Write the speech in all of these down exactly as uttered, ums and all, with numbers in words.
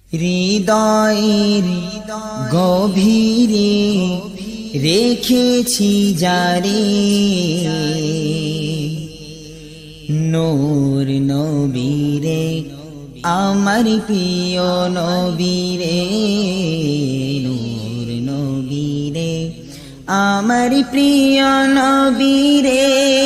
হৃদয়ের গভীরে রেখেছি যারে নূর নবীরে আমার প্রিয় নবীরে নূর নবীরে আমার প্রিয় নবীরে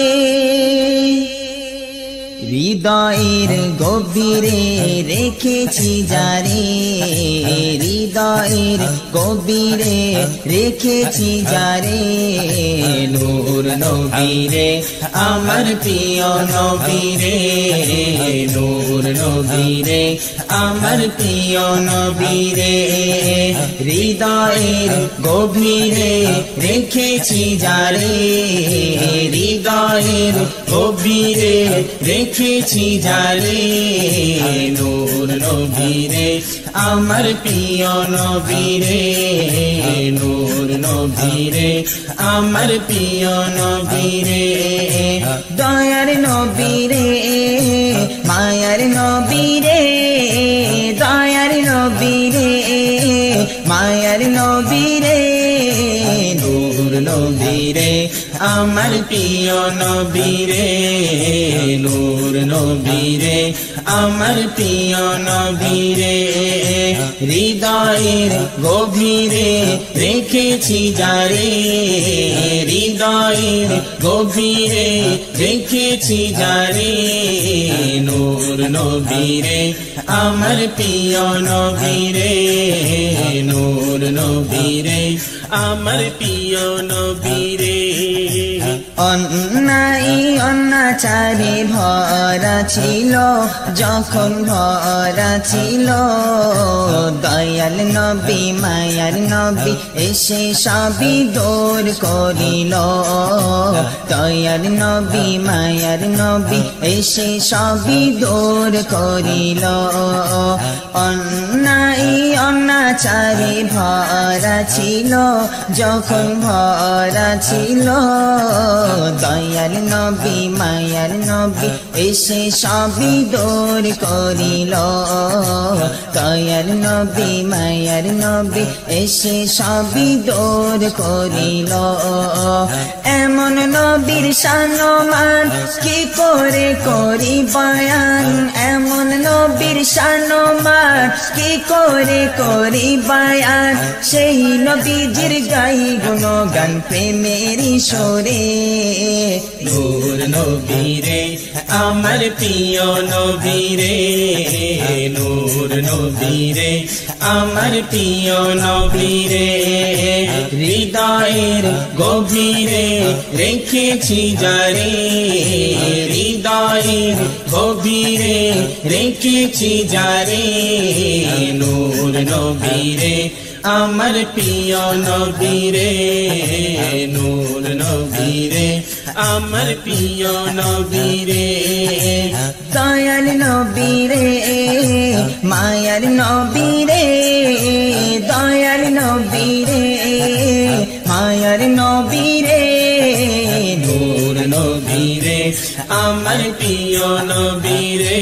হৃদয়ের গভীরে রেখেছি যারে হৃদয়ের গভীরে রেখেছি যারে নূর নবীরে আমার প্রিয় নবীরে নূর নবীরে আমার প্রিয় নবীরে হৃদয়ের গভীরে রেখেছি যারে হৃদয়ের গভীরে রেখেছি যারে নূর নবীরে আমার প্রিয় নবীরে নূর নবীরে আমার প্রিয় নবীরে দয়ার নবীরে মায়ার নবীরে দয়ার নবীরে মায়ার নবীরে নূর নবীরে আমার প্রিয় নবীরে নূর নবীরে আমার প্রিয় নবীরে হৃদয়ের গভীরে রেখেছি যারে হৃদয়ের গভীরে রেখেছি যারে নূর নবীরে আমার প্রিয় নবীরে নূর নবীরে আমার প্রিয় নবীরে অন্যায় অন্যাচারে ভরা ছিল যখন ভরা ছিল দয়াল নবী মায়ার নবী এসে সবই দূর করিল দয়াল নবী মায়ার নবী এসে সবই দূর করিল অন্যায় অন্যাচারে ভরা ছিল যখন ভরা ছিল দয়াল নবী মায়ার নবী এসে সবই দূর করিল দয়াল নবী মায়ার নবী এসে সবই দূর করিল এমন নবীর শানমান কি করে করি বয়ান এমন নবীর শানমান কি করে করি বয়ান সেই নবীজির গাই গুণগান প্রেমেরই সুরে নূর নবীরে আমার প্রিয় নবীরে নূর নবীরে আমার প্রিয় নবীরে হৃদয়ের গভীরে রেখেছি যারে হৃদয়ের গভীরে রেখেছি যারে নূর নবীরে আমার প্রিয় নবীরে নূর নবীরে আমার প্রিয় নবীরে দয়াল নবীরে মায়ার নবীরে দয়াল নবীরে মায়ার নবীরে নূর নবীরে আমার প্রিয় নবীরে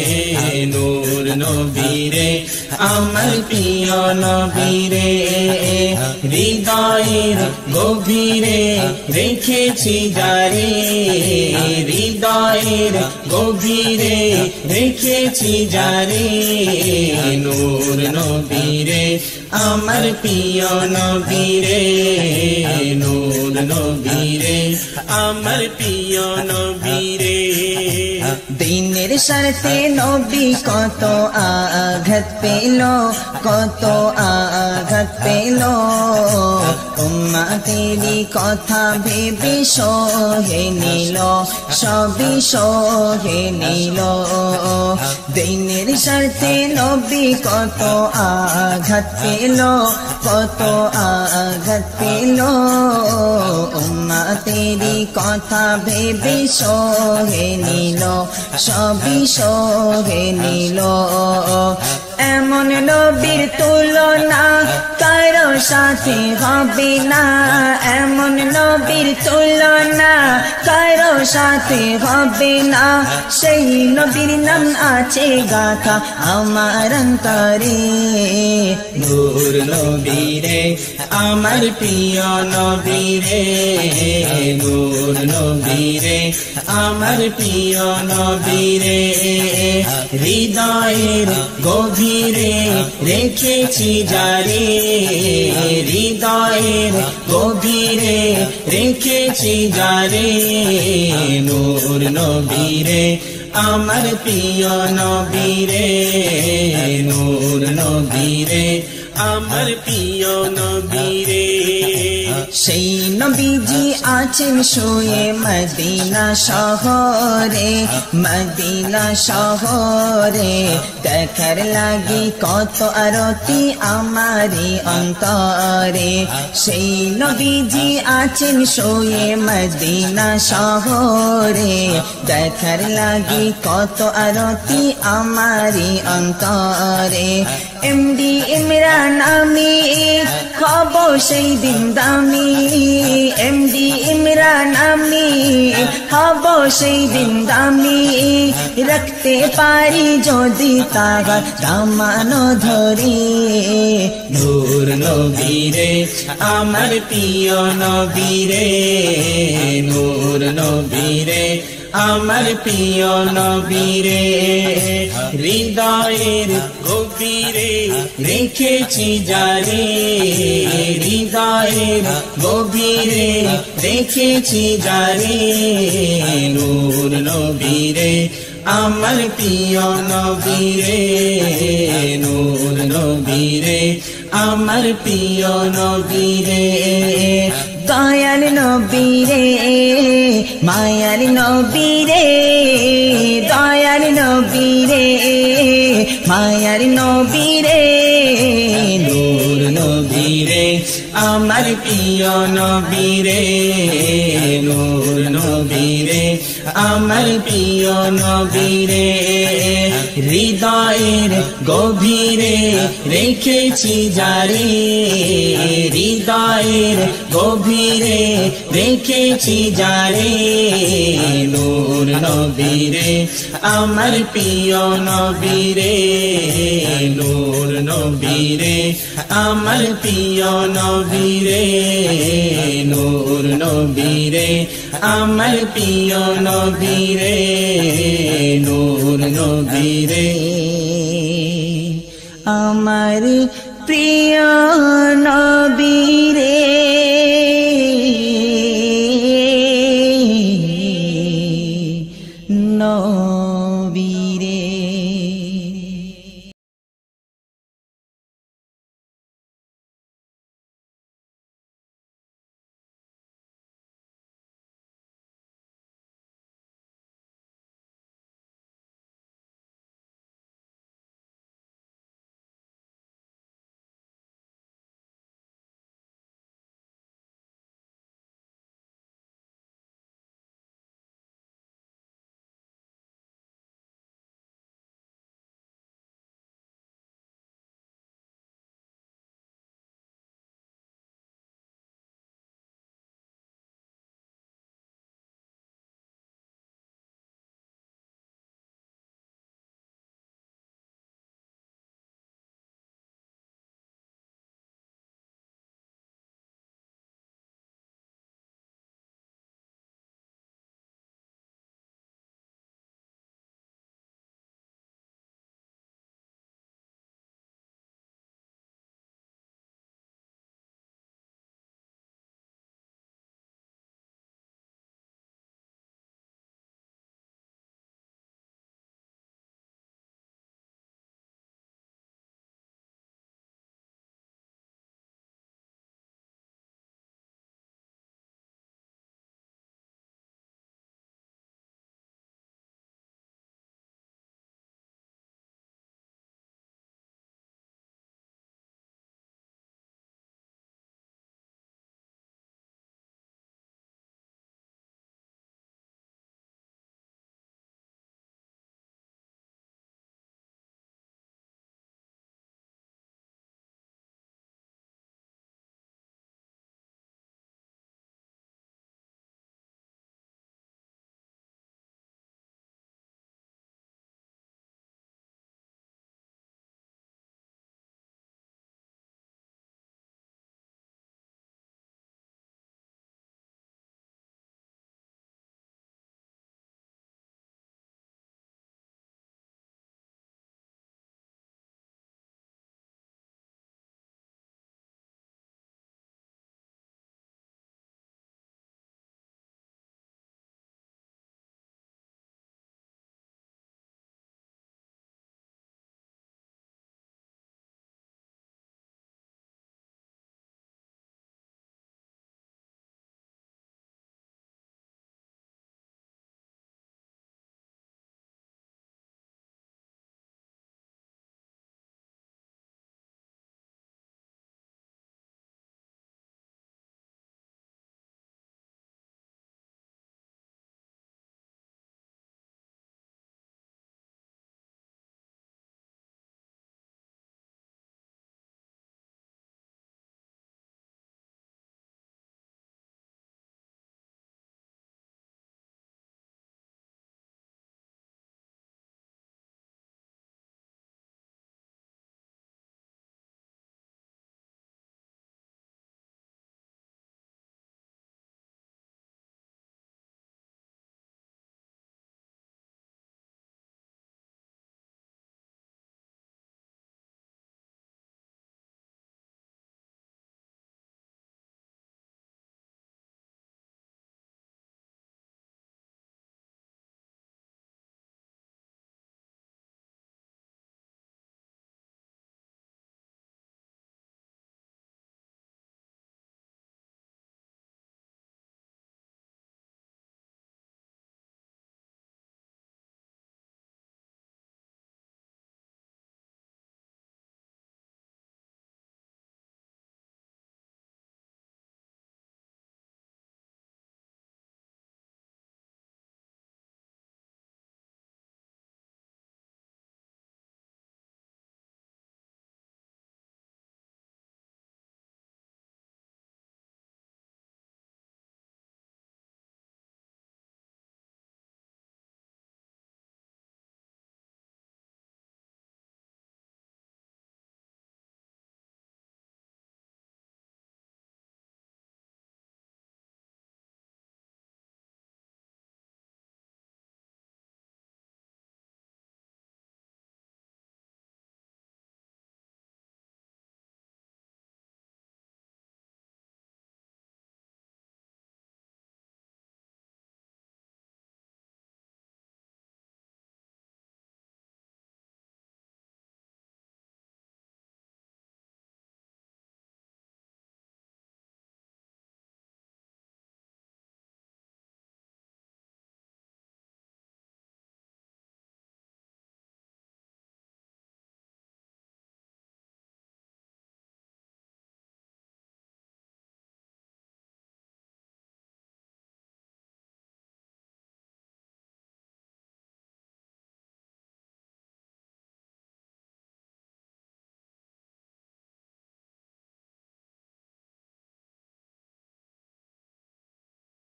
নূর নবীরে আমার প্রিয় নবীরে হৃদয়ের গভীরে রেখেছি যারে হৃদয়ের গভীরে রেখেছি যারে নূর নবীরে আমার প্রিয় নবীরে নূর নবীরে আমার প্রিয় নবীরে দিনের স্বার্থে নবী কত আঘাত পেল কত আঘাত পেল উম্মতেরই কথা ভেবে সহে নিল সবই সহে নিল দিনের স্বার্থে নবী কত আঘাত পেল কত আঘাত পেল উম্মতেরই কথা ভেবে সহে নিল সবই সহে নিল এমন নবীর তুলনা কারো সাথে হবে না এমন নবীর তুলনা, কারো সাথে হবে না সেই নবীর নাম আছে গাথা আমার অন্তরে। নূর নবী রে আমার প্রিয় নবী রে, নূর নবী রে আমার প্রিয় নবী রে, হৃদয়ের গভীরে রেখেছি যারে, হৃদয়ের গভীরে রেখেছি যারে, নূর নবী রে আমার প্রিয় নবী রে, নূর নবী রে আমার প্রিয় নবী রে। সেই নবীজি আছেন শুয়ে মদিনা শহরে, মদিনা শহরে দেখার লাগি কত আরতি আমারি অন্তরে। সেই নবীজি আছেন শুয়ে মদিনা শহরে দেখার লাগি কত আরতি আমারি অন্তরে। এমডি ইমরান আমি হব সেই দিন দামি, এমডি ইমরান আমি হব সেই দিন দামি, রাখতে পারি যদি তাহার দামানো ধরে। নূর নবী রে আমার প্রিয় নবী রে, নূর নবী রে আমার প্রিয় নবী রে, হৃদয়ের গভীরে রেখেছি যারে, হৃদয়ের গভীরে রেখেছি যারে, নূর নবী রে আমার প্রিয় নবী রে, নূর নবী রে আমার প্রিয় নবী রে। দয়াল নবী রে মায়ার নবী রে, দয়াল নবী রে মায়ার নবী রে, নূর নবী রে আমার প্রিয় নবী রে, নূর নবী রে আমার প্রিয় নবী রে, হৃদয়ের গভীরে রেখেছি যারে, হৃদয়ের গভীরে রেখেছি যারে, নূর নবী রে আমার প্রিয় নবী রে, নূর নবী রে আমার প্রিয় নবী রে, নূর নবী রে আমার প্রিয় নবী রে, নূর নবী রে আমার প্রিয় নবী রে, নবী রে।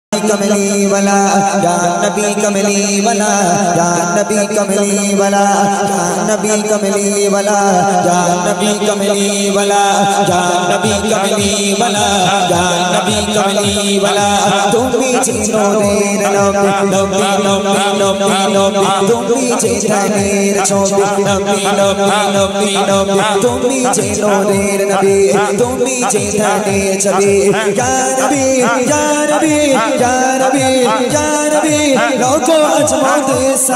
कमली वाला या नबी कमली वाला या नबी कमली वाला या नबी कमली वाला या नबी कमली वाला या नबी कमली वाला या नबी कमली वाला तुम भी जीनो रे नबी नबी नबी नबी नबी तुम भी जीता रे छोबी नबी नबी नबी नबी तुम भी जीनो रे नबी तुम भी जीता रे छबी या नबी या नबी या नबी या नबी लोगो अजमत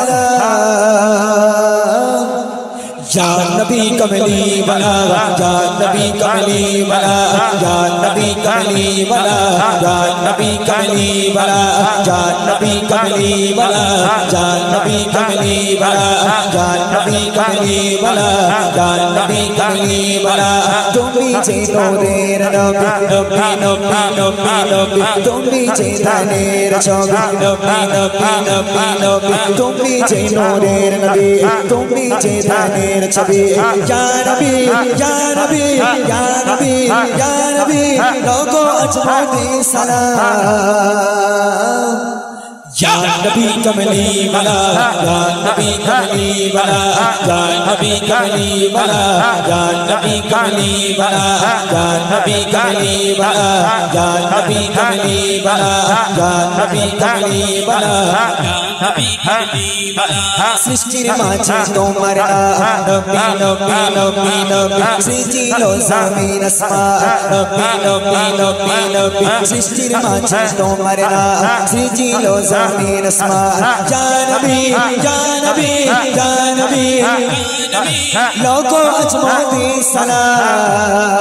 सलाम या नबी कमली वाला या नबी कमली वाला या नबी कमली वाला या नबी कमली वाला या नबी कमली वाला या नबी कमली वाला या नबी कमली वाला या नबी कमली वाला तुम भी जीनो रे नबी नबी नबी नबी नबी तुम भी जीता रे रचोबी नबी नबी नबी नबी तुम भी जीनो रे नबी तुम भी जीता रे छबी या नबी या नबी या नबी या नबी लोगो अजमत सलाम या नबी कमली वाला या नबी कमली वाला या नबी कमली वाला या नबी कमली वाला या नबी कमली वाला या नबी कमली वाला या नबी कमली वाला नबी कमली वाला सृष्टि माचे तोमर नबी नबी नबी नबी सृष्टि लो जमीन अस्मा नबी नबी नबी नबी सृष्टि माचे तोमर सृष्टि लो जमीन अस्मा या नबी या नबी या नबी लोगो अजमत सलाम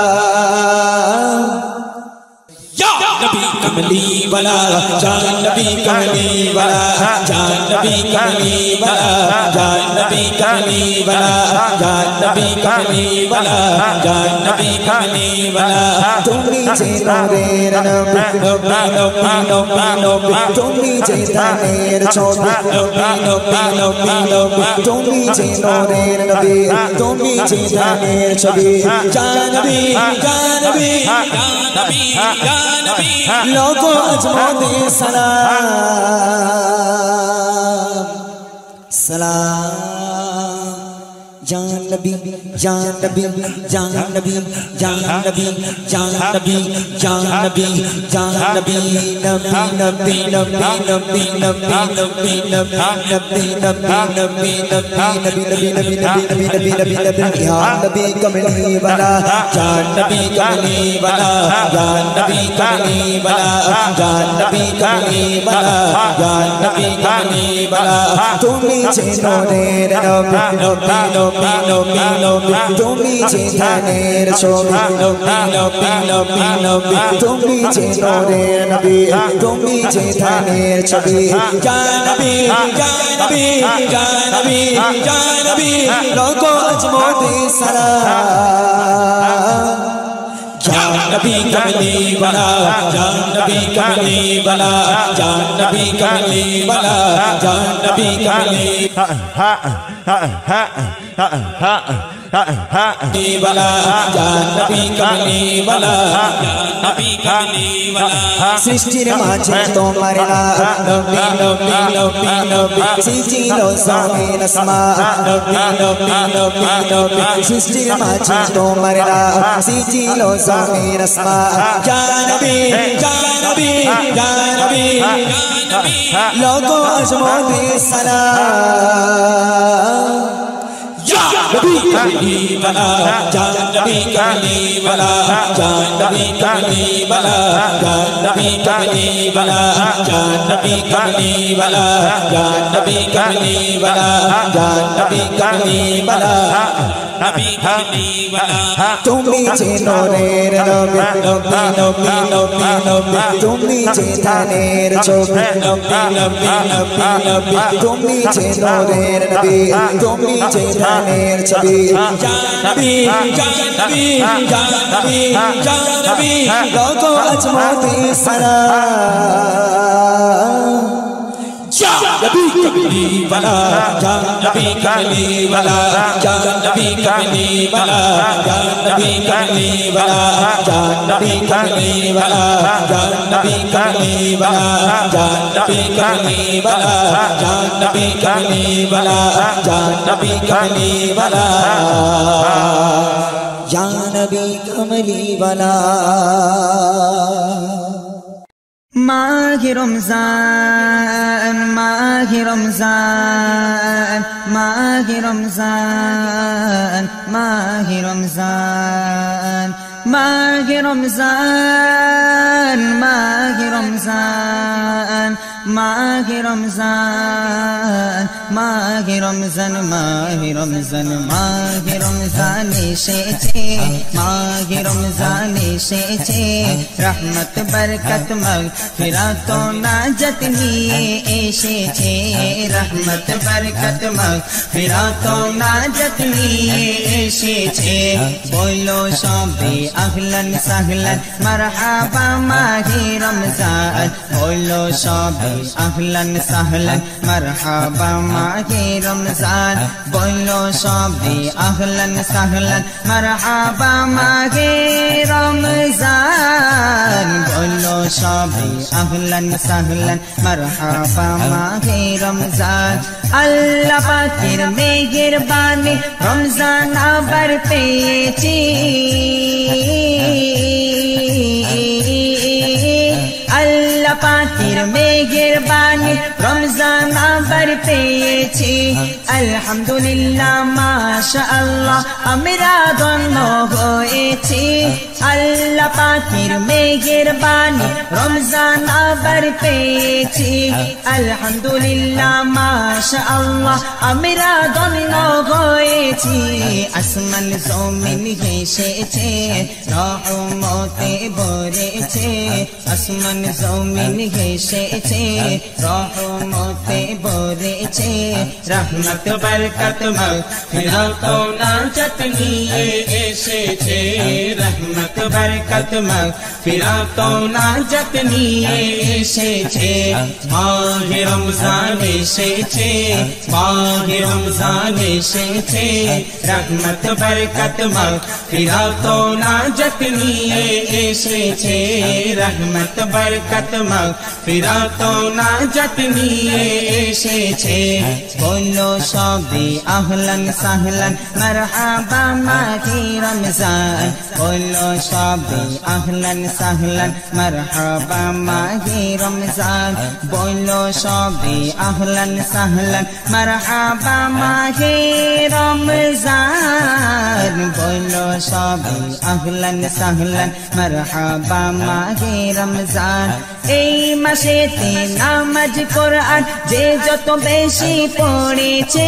नबी कमली वाला जान नबी कमली वाला जान नबी कमली वाला जान नबी कमली वाला जान नबी कमली वाला जान नबी कमली वाला तुम भी जीनो रे नबी नबी नबी नबी नबी तुम भी जीता रे छोबी नबी नबी नबी नबी तुम भी जीनो रे नबी तुम भी जीता रे छबी या नबी या नबी या नबी या नबी लोगो अजमत सलाम सलाम जान नबी जान नबी जान नबी जान नबी जान नबी जान नबी जान नबी नबी नबी नबी नबी नबी नबी नबी नबी नबी नबी नबी नबी नबी नबी नबी नबी नबी नबी या नबी कमली वाला जान नबी कमली वाला जान नबी कमली वाला जान नबी कमली वाला जान नबी कमली वाला तुम भी जीनो रे नबी नबी नबी नबी नबी तुम भी जीता रे छोबी नबी नबी नबी नबी तुम भी जीनो रे नबी तुम भी जीता रे छबी या नबी या नबी या नबी या नबी लोगो अजमत सलाम जान नबी कमली वाला जान नबी कमली वाला जान नबी कमली वाला जान नबी कमली वाला जान नबी कमली वाला जान नबी कमली वाला सृष्टि माचे तोमर नबी नबी नबी नबी सृष्टि लो जमीन अस्मा नबी नबी नबी नबी सृष्टि माचे तोमर सृष्टि लो जमीन अस्मा या नबी या नबी या नबी लोगो अजमत सलाम या नबी कमली वाला जान नबी कमली वाला जान नबी कमली वाला जान नबी कमली वाला जान नबी कमली वाला जान नबी कमली वाला जान नबी कमली वाला नबी कमली वाला तुम भी जीनो रे नबी नबी नबी नबी नबी तुम भी जीता रे छोबी नबी नबी नबी नबी तुम भी जीनो रे नबी तुम भी जीता रे छबी या नबी या नबी या नबी या नबी लोगो अजमत सलाम नबी कमली वाला या नबी कमली वाला या नबी कमली वाला या नबी कमली वाला या नबी कमली वाला या नबी कमली वाला या नबी कमली वाला या नबी कमली वाला या नबी कमली वाला या नबी कमली वाला माह रमज़ान माह रमज़ान माह रमज़ान माह रमज़ान माह रमज़ान माह रमज़ान माह रमज़ान माह रमज़ान माह रमज़ान माह रमज़ान एसेছে माह रमज़ान एसेছে रहमत बरकत मगफिरत ও নাজাত নিয়ে এসেছে रहमत बरकत मगफिरत ও নাজাত নিয়ে এসেছে বলো সবে আহলান সাহলান মারহাবা মাহে রমজান বলো সবে আহলান সাহলান মারহাবা মাহে রমজান বলো সবে আহলান সাহলান মারহাবা মাহে রমজান বলো সবে আহলান সাহলান মারহাবা মাহে রমজান আল্লাহ পাকের মেহেরবানি রমজান আবার পেয়েছি আল্লাহ পাকের মেহেরবানি রমজান আবার পেয়েছি আলহামদুলিল্লাহ মাশাআল্লাহ আমরা ধন্য হয়েছি আল্লাহ পাকের মেহেরবানি রমজান আবার পেয়েছি আলহামদুলিল্লাহ মাশাআল্লাহ আমরা ধন্য হয়েছি আসমান জমিন হেসেছে রহমতে ভরেছে আসমান জমিন হেসেছে রহমতে ভরেছে রহমত বরকত মগফিরত ও নাজাত নিয়ে এসেছে রহমত বরকত মগফিরত ও নাজাত নিয়ে এসেছে মাহে রমজান এসেছে মাহে রমজান এসেছে রহমত বরকত মগফিরত ও নাজাত নিয়ে এসেছে রহমত বরকত মগফিরত ও নাজাত নিয়ে এসেছে বলো সবে আহলান সাহলান মারহাবা মাহে রমজান বলো সবে আহলান সাহলান মারহাবা মাহে রমজান বলো সবে আহলান সাহলান মারহাবা মাহে রমজান বলো সবে আহলান সাহলান মারহাবা মাহে রমজান এই মাসেতে নামাজ কোরআন যে যত বেশি পড়েছে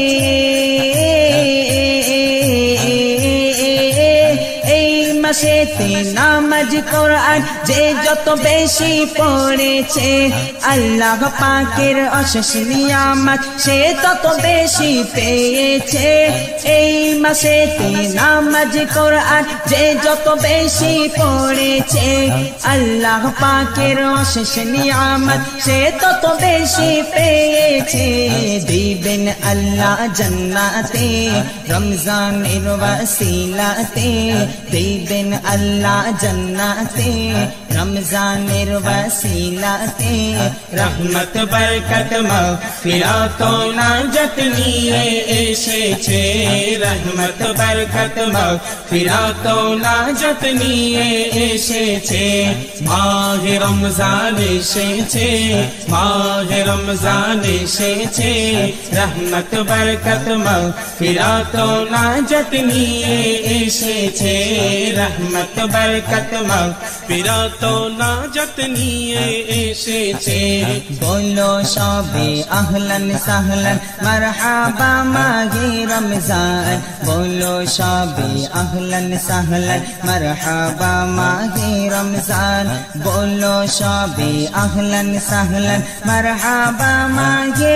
এই মাসেতে নামাজ কোরআন যে যত বেশি পড়েছে আল্লাহ পাকের অশেষ নিয়ামত সে তত বেশি পেয়েছে এই মাসেতে নামাজ কোরআন যে যত বেশি পড়েছে আল্লাহ পাকের অশেষ নিয়ামত সে তত বেশি পেয়েছে দিবেন আল্লাহ জান্নাতে রমজানের ওয়াসিলাতে দিবেন আল্লাহ জান্নাতে রমজানের ওয়াসিলাতে রহমত বরকত মগফিরত ও নাজাত নিয়ে এসেছে রহমত বরকত মগফিরত ও নাজাত নিয়ে এসেছে মাহে রমজান এসেছে মাহে রমজান এসেছে রহমত বরকত মগফিরত ও নাজাত নিয়ে এসেছে রহমত বরকত মগফিরত ও নাজাত নিয়ে এসেছে বলো সবে আহলান সাহলান मरहबा माहे रमजान बोलो शबे अहलन सहलन मरहबा माहे रमजान बोलो शबे अहलन सहलन मरहबा माहे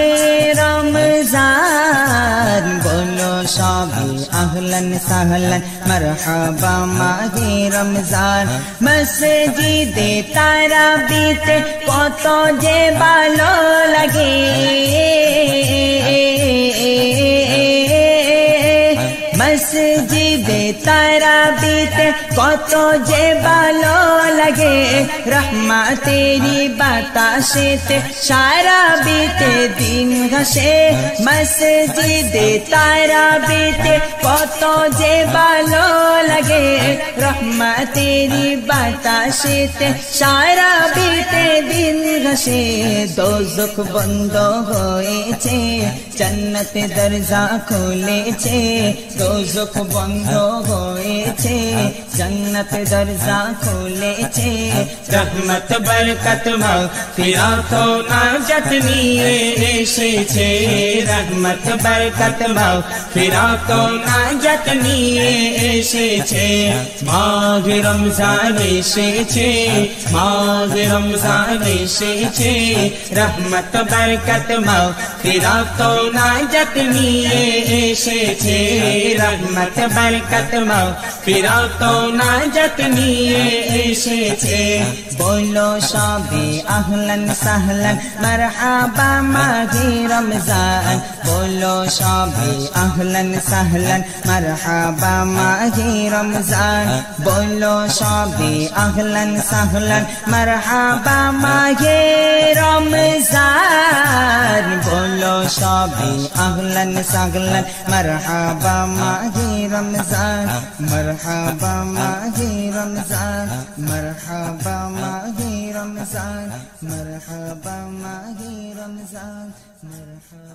रमजान बोलो शबे अहलन सहलन मरहबा माहे रमजान मस्जिदे तारा बीते কত যে ভালো লাগে মসজিদে তারা बीते কত যে ভালো লাগে রহমতেরি বাতাসেতে সারা बीते দিন ঘাসে মসজিদে তারা बीते কত যে ভালো লাগে রহমতেরি বাতাসেতে সারা बीते দিন ঘাসে দোজখ বন্ধ হয়েছে জান্নাতে দরজা খুলেছে দোজখ বন্ধ হয়েছে জান্নাতে দরজা খুলেছে রহমত বরকত মাগফিরাত ও নাজাত নিয়ে এসেছে রহমত বরকত মাগফিরাত ও নাজাত নিয়ে এসেছে মাহ রমজান এসেছে মাহ রমজান এসেছে রহমত বরকত মাগফিরাত ও নাজাত নিয়ে এসেছে রহমত বরকত মাগফিরাত ও নাজাত নিয়ে এসেছে बोलो शबे अहलन सहलन मरहबा माहे रमजान बोलो शबे अहलन सहलन मरहबा माहे रमजान बोलो शबे अहलन सहलन मरहबा माहे रमजान बोलो शबे अहलन सहलन मरहबा माहे रमजान मरहबा माहे रमजान मरहबा माहे रमजान मरहबा माहे रमजान मरहबा